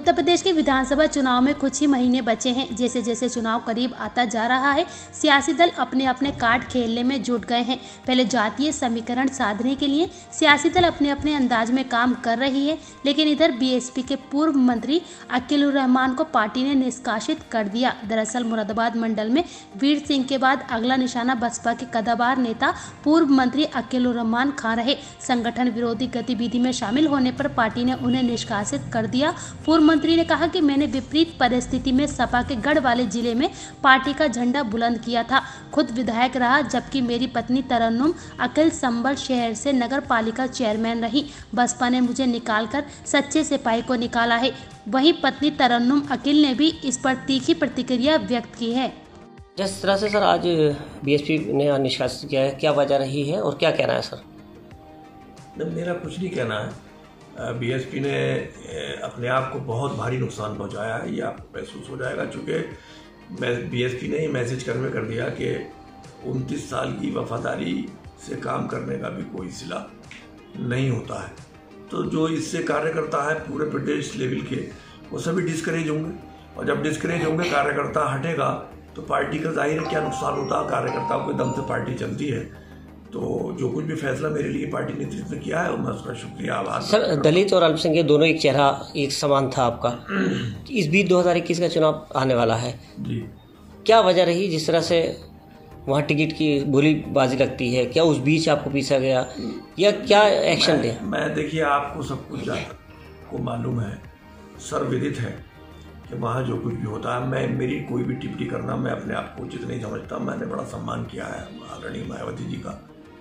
उत्तर प्रदेश के विधानसभा चुनाव में कुछ ही महीने बचे हैं। जैसे जैसे चुनाव करीब आता जा रहा है, सियासी दल अपने अपने कार्ड खेलने में जुट गए हैं। पहले जातीय समीकरण साधने के लिए सियासी दल अपने अपने अंदाज में काम कर रही है, लेकिन इधर बीएसपी के पूर्व मंत्री अकीलुर रहमान को पार्टी ने निष्कासित कर दिया। दरअसल मुरादाबाद मंडल में वीर सिंह के बाद अगला निशाना बसपा के कद्दावर नेता पूर्व मंत्री अकीलुर रहमान खान रहे। संगठन विरोधी गतिविधि में शामिल होने पर पार्टी ने उन्हें निष्कासित कर दिया। पूर्व मंत्री ने कहा कि मैंने विपरीत परिस्थिति में सपा के गढ़ वाले जिले में पार्टी का झंडा बुलंद किया था। खुद विधायक रहा, जबकि मेरी पत्नी तरन्नुम अकील संबल शहर से नगर पालिका चेयरमैन रही। बसपा ने मुझे निकालकर सच्चे सिपाही को निकाला है। वहीं पत्नी तरन्नुम अकील ने भी इस पर तीखी प्रतिक्रिया व्यक्त की है। जिस तरह से सर आज बीएसपी ने निष्कासित किया है, क्या वजह रही है और क्या कहना है सर? मेरा कुछ नहीं कहना है। बीएसपी ने अपने आप को बहुत भारी नुकसान पहुंचाया है, ये आपको महसूस हो जाएगा, चूँकि बीएसपी ने ही मैसेज कन्वे कर दिया कि 29 साल की वफादारी से काम करने का भी कोई सिला नहीं होता है। तो जो इससे कार्यकर्ता है पूरे प्रदेश लेवल के, वो सभी डिस्करेज होंगे, और जब डिस्करेज होंगे, कार्यकर्ता हटेगा तो पार्टी का जाहिर है क्या नुकसान होता है। कार्यकर्ताओं के दम से पार्टी चलती है। तो जो कुछ भी फैसला मेरे लिए पार्टी नेतृत्व ने किया है, और मैं उसका शुक्रिया आभार। सर, दलित और अल्पसंख्यक दोनों एक चेहरा एक समान था आपका। इस बीच 2021 का चुनाव आने वाला है जी, क्या वजह रही जिस तरह से वहाँ टिकट की बोलीबाजी लगती है? क्या उस बीच आपको पीसा गया या क्या एक्शन थे? मैं देखिए, आपको सब कुछ को मालूम है, सर्वविदित है कि वहाँ जो कुछ भी होता है, मेरी कोई भी टिप्पणी करना मैं अपने आप को उचित नहीं समझता। मैंने बड़ा सम्मान किया है आदरणीय मायावती जी का,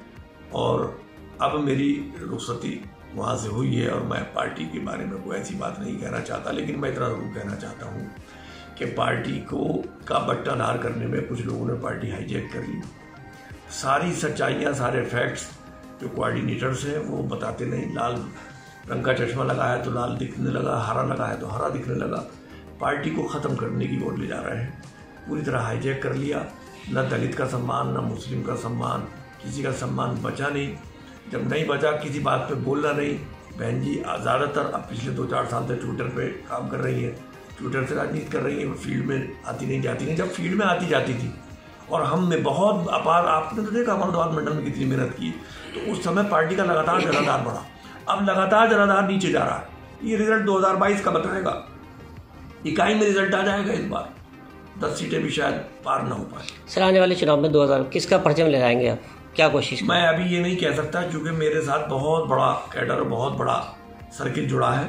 और अब मेरी रुखसती वहाँ से हुई है, और मैं पार्टी के बारे में कोई ऐसी बात नहीं कहना चाहता। लेकिन मैं इतना जरूर कहना चाहता हूँ कि पार्टी का बट्टाधार करने में कुछ लोगों ने पार्टी हाईजैक कर ली। सारी सच्चाइयाँ, सारे फैक्ट्स जो कोऑर्डिनेटर्स हैं वो बताते नहीं। लाल रंग का चश्मा लगा है तो लाल दिखने लगा, हरा लगा है तो हरा दिखने लगा। पार्टी को ख़त्म करने की ओर ले जा रहे हैं, पूरी तरह हाईजैक कर लिया। न दलित का सम्मान, न मुस्लिम का सम्मान, किसी का सम्मान बचा नहीं। जब नहीं बचा, किसी बात पे बोलना नहीं। बहन जी ज़्यादातर अब पिछले 2-4 साल से ट्विटर पे काम कर रही है, ट्विटर से राजनीति कर रही है, फील्ड में आती नहीं जाती नहीं। जब फील्ड में आती जाती थी और हमने बहुत अपार, आपने तो देखा मुरादाबाद मंडल में कितनी मेहनत की, तो उस समय पार्टी का लगातार जनाधार बढ़ा। अब लगातार जनाधार नीचे जा रहा है। ये रिजल्ट 2022 का बताएगा। इकाई में रिजल्ट आ जाएगा इस बार, 10 सीटें भी शायद पार ना हो पाए। सर, आने वाले चुनाव में 2000 किसका परचम लहराएंगे आप? क्या कोशिश? मैं अभी ये नहीं कह सकता, क्योंकि मेरे साथ बहुत बड़ा कैडर, बहुत बड़ा सर्किल जुड़ा है।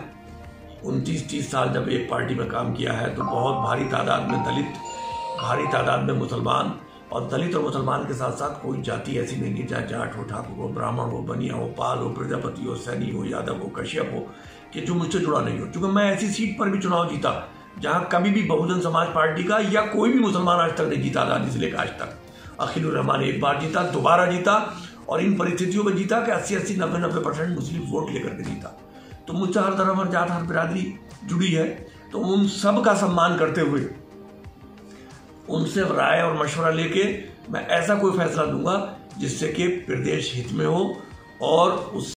29-30 साल जब एक पार्टी में काम किया है, तो बहुत भारी तादाद में दलित, भारी तादाद में मुसलमान, और दलित और मुसलमान के साथ साथ कोई जाति ऐसी नहीं है, चाहे जाट हो, ठाकुर हो, ब्राह्मण हो, बनिया हो, पाल हो, प्रजापति हो, सैनी हो, यादव हो, कश्यप हो, कि जो मुझसे जुड़ा नहीं हो। क्योंकि मैं ऐसी सीट पर भी चुनाव जीता जहाँ कभी भी बहुजन समाज पार्टी का या कोई भी मुसलमान आज तक नहीं जीता, आज़ादी से लेकर आज तक। अकीलुर रहमान एक बार जीता, दोबारा जीता, और इन परिस्थितियों में जीता कि 80-80, 90-90% मुस्लिम वोट लेकर के जीता। तो मुझसे हर धर्म, हर जात, हर बिरादरी जुड़ी है। तो उन सब का सम्मान करते हुए, उनसे राय और मशवरा लेके मैं ऐसा कोई फैसला दूंगा जिससे कि प्रदेश हित में हो, और उस